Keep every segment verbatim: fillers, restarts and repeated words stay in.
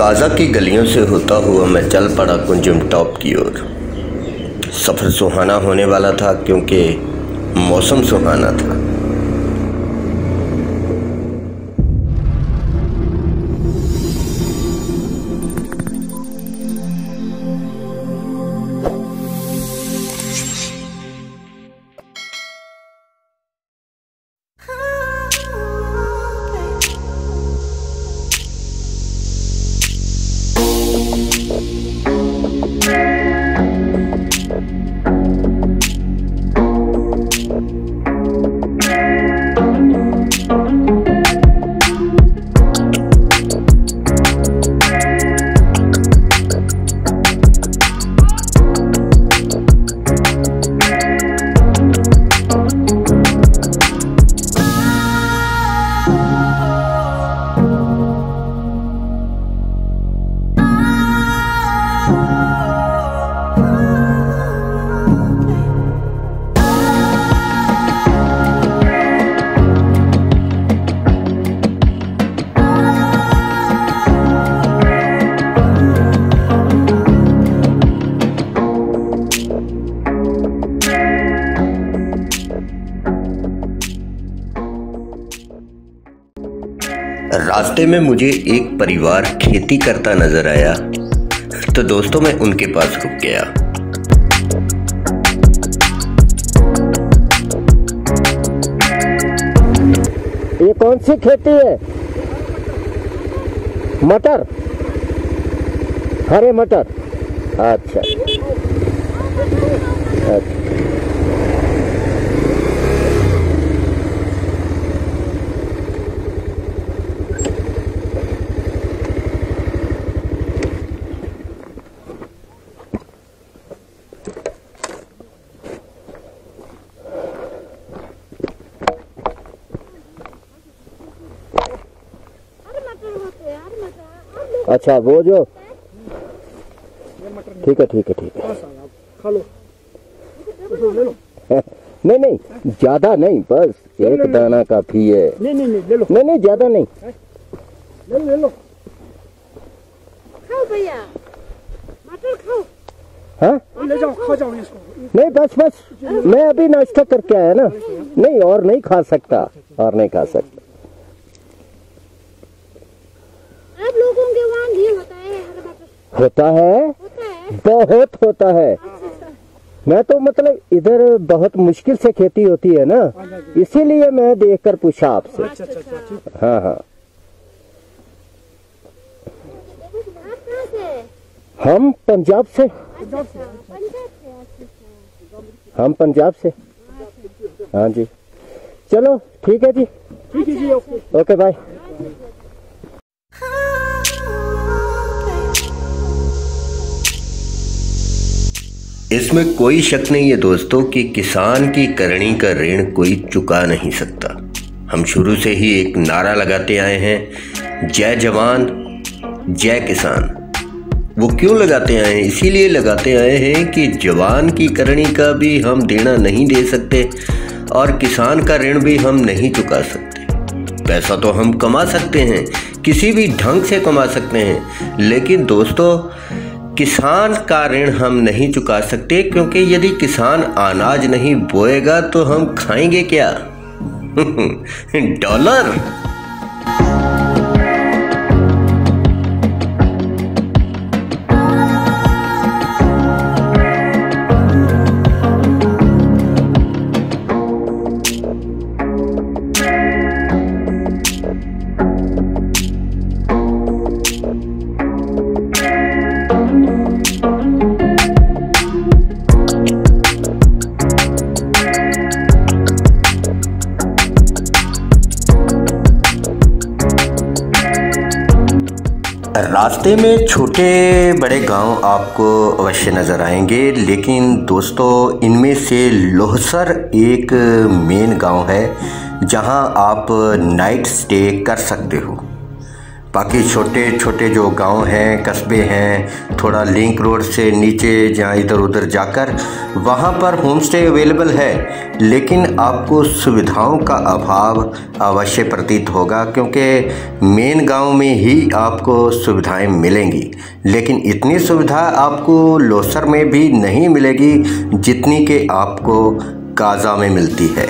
काजा की गलियों से होता हुआ मैं चल पड़ा कुंजुम टॉप की ओर। सफ़र सुहाना होने वाला था क्योंकि मौसम सुहाना था। रास्ते में मुझे एक परिवार खेती करता नजर आया, तो दोस्तों मैं उनके पास रुक गया। ये कौन सी खेती है? मटर, हरे मटर। अच्छा अच्छा। अच्छा वो जो ठीक है ठीक है ठीक है खा लो। ले लो। नहीं नहीं ज्यादा नहीं, बस एक दाना काफी है। नहीं नहीं नहीं ले लो। नहीं नहीं ज्यादा नहीं, ले लो ले लो। खाओ भैया, मटर खाओ। हाँ ले जाओ, खा जाओ इसको। नहीं बस बस, मैं अभी नाश्ता करके आया ना। नहीं और नहीं खा सकता, और नहीं खा सकता। आप लोगों के वहाँ भी होता है हरा मटर? होता है, होता है, बहुत होता है। अच्छा। मैं तो मतलब इधर बहुत मुश्किल से खेती होती है ना, इसीलिए मैं देखकर पूछा आपसे। अच्छा अच्छा अच्छा। हाँ हाँ। आप कहाँ से? हम पंजाब से। अच्छा, पंजाब से। अच्छा। हम पंजाब से। हाँ जी, चलो ठीक है जी। ठीक है जी, ओके ओके बाय। इसमें कोई शक नहीं है दोस्तों कि किसान की करनी का ऋण कोई चुका नहीं सकता। हम शुरू से ही एक नारा लगाते आए हैं, जय जवान जय किसान। वो क्यों लगाते आए हैं? इसीलिए लगाते आए हैं कि जवान की करनी का भी हम देना नहीं दे सकते और किसान का ऋण भी हम नहीं चुका सकते। पैसा तो हम कमा सकते हैं, किसी भी ढंग से कमा सकते हैं, लेकिन दोस्तों किसान का ऋण हम नहीं चुका सकते, क्योंकि यदि किसान अनाज नहीं बोएगा तो हम खाएंगे क्या? डॉलर। रास्ते में छोटे बड़े गांव आपको अवश्य नज़र आएंगे, लेकिन दोस्तों इनमें से लोहसर एक मेन गांव है जहां आप नाइट स्टे कर सकते हो। बाकी छोटे छोटे जो गांव हैं, कस्बे हैं, थोड़ा लिंक रोड से नीचे जहाँ इधर उधर जाकर वहाँ पर होम स्टे अवेलेबल है, लेकिन आपको सुविधाओं का अभाव अवश्य प्रतीत होगा, क्योंकि मेन गांव में ही आपको सुविधाएं मिलेंगी। लेकिन इतनी सुविधा आपको लोसर में भी नहीं मिलेगी जितनी कि आपको काजा में मिलती है।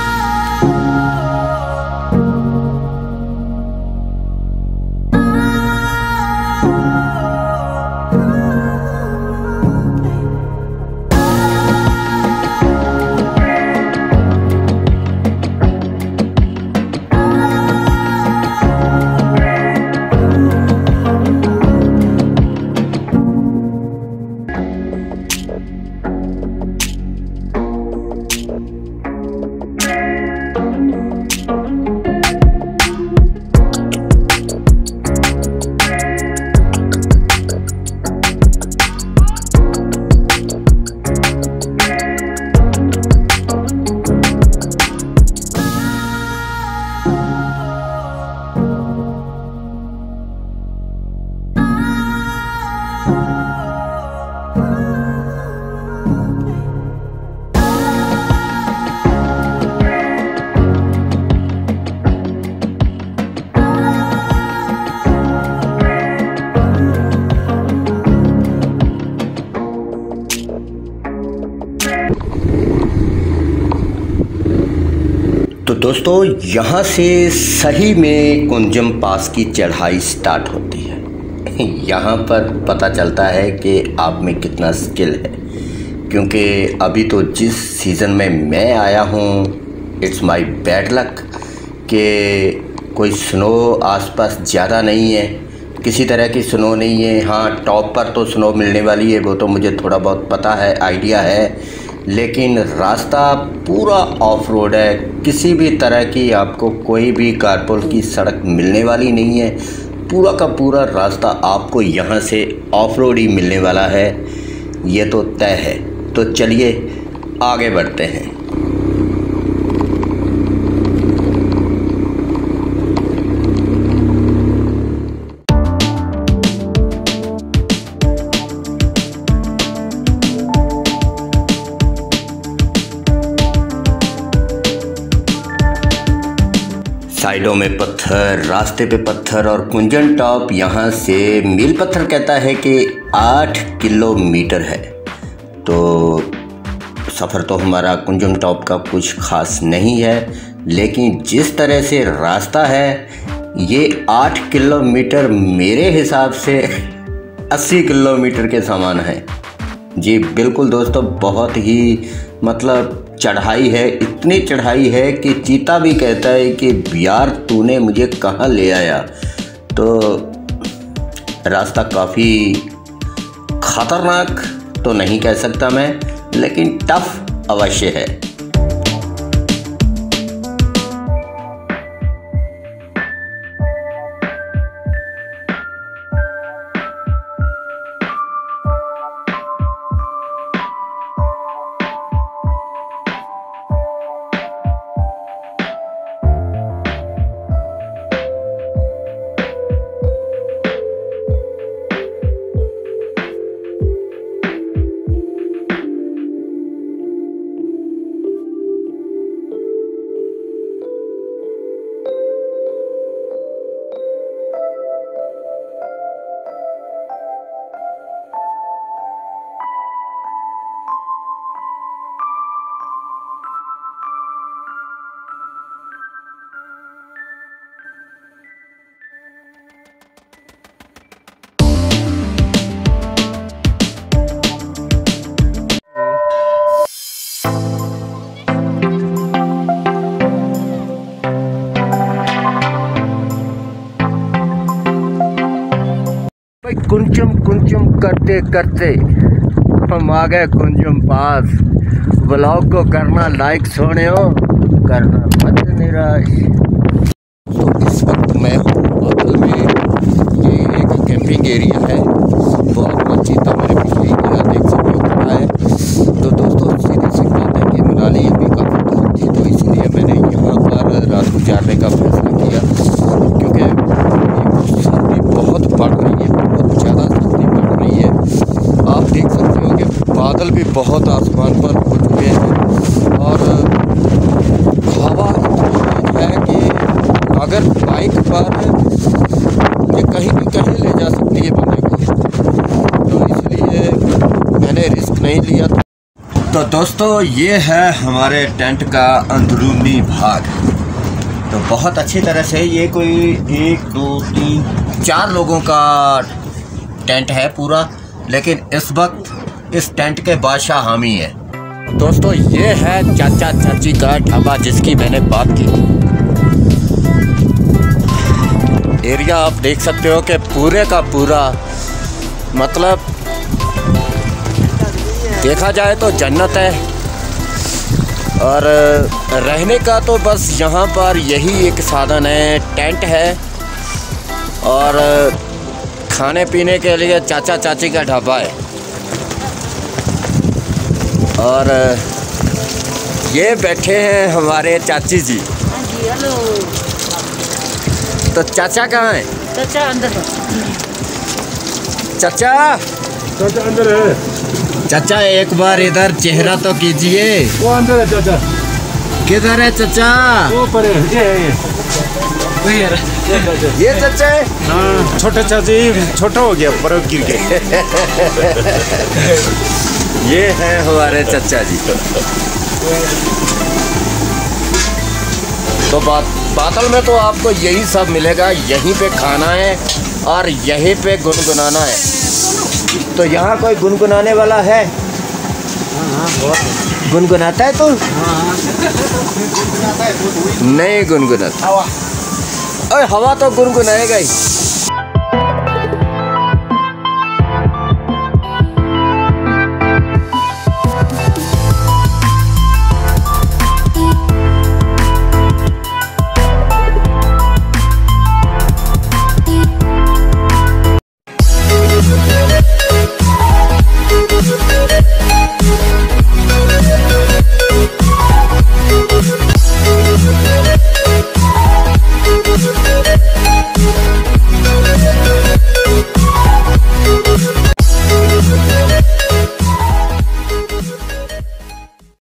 तो दोस्तों, यहाँ से सही में कुंजम पास की चढ़ाई स्टार्ट होती है। यहाँ पर पता चलता है कि आप में कितना स्किल है, क्योंकि अभी तो जिस सीज़न में मैं आया हूँ, इट्स माय बैड लक कि कोई स्नो आसपास ज़्यादा नहीं है, किसी तरह की स्नो नहीं है। हाँ, टॉप पर तो स्नो मिलने वाली है, वो तो मुझे थोड़ा बहुत पता है, आइडिया है, लेकिन रास्ता पूरा ऑफ रोड है। किसी भी तरह की आपको कोई भी कारपोल की सड़क मिलने वाली नहीं है। पूरा का पूरा रास्ता आपको यहाँ से ऑफ रोड ही मिलने वाला है, ये तो तय है। तो चलिए आगे बढ़ते हैं। साइडों में पत्थर, रास्ते पे पत्थर, और कुंजम टॉप यहाँ से मील पत्थर कहता है कि आठ किलोमीटर है। तो सफ़र तो हमारा कुंजम टॉप का कुछ ख़ास नहीं है, लेकिन जिस तरह से रास्ता है, ये आठ किलोमीटर मेरे हिसाब से अस्सी किलोमीटर के समान है। जी बिल्कुल दोस्तों, बहुत ही मतलब चढ़ाई है। इतनी चढ़ाई है कि चीता भी कहता है कि यार तूने मुझे कहाँ ले आया। तो रास्ता काफ़ी ख़तरनाक तो नहीं कह सकता मैं, लेकिन टफ अवश्य है। कुंजम कुंजम करते करते हम आ गए कुंजम पास। ब्लॉग को करना लाइक, सोने हो करना मत निराश। तो इस वक्त मैं हूँ बातल में, ये एक कैंपिंग एरिया है। वो आपको चीता मेरे पीछे ही खड़ा देख सकते हो खड़ा है। तो दोस्तों सीधी सी बात है कि मनाली अभी काफ़ी दूर थी, तो इसलिए मैंने यहाँ पर रात गुजारने का फैसला किया, क्योंकि बहुत आसमान पर हो चुके हैं और हवा इतनी है कि अगर बाइक पर ये कहीं भी कहीं ले जा सकती है बंदे को, तो इसलिए मैंने रिस्क नहीं लिया। तो दोस्तों ये है हमारे टेंट का अंदरूनी भाग। तो बहुत अच्छी तरह से ये कोई एक दो तीन चार लोगों का टेंट है पूरा, लेकिन इस वक्त इस टेंट के बादशाह हम ही हैं। दोस्तों ये है चाचा चाची का ढाबा जिसकी मैंने बात की। एरिया आप देख सकते हो कि पूरे का पूरा मतलब देखा जाए तो जन्नत है, और रहने का तो बस यहाँ पर यही एक साधन है, टेंट है और खाने पीने के लिए चाचा चाची का ढाबा है। और ये बैठे हैं हमारे चाची जी। हेलो। तो चाचा कहाँ हैं? चाचा अंदर है। चाचा चाचा अंदर है। चाचा एक बार इधर चेहरा तो कीजिए। वो अंदर है चाचा। किधर है चाचा? वो पर है, ये है ये। वही है। ये चाचा है? हाँ, छोटा चाची छोटा हो गया बर्फ गिर के। ये है हमारे चाचा जी। तो बात बातल में तो आपको यही सब मिलेगा, यहीं पे खाना है और यहीं पे गुनगुनाना है। तो यहाँ कोई गुनगुनाने वाला है? गुनगुनाता है तू? नहीं गुनगुनाता। अरे हवा तो गुनगुनाएगा ही।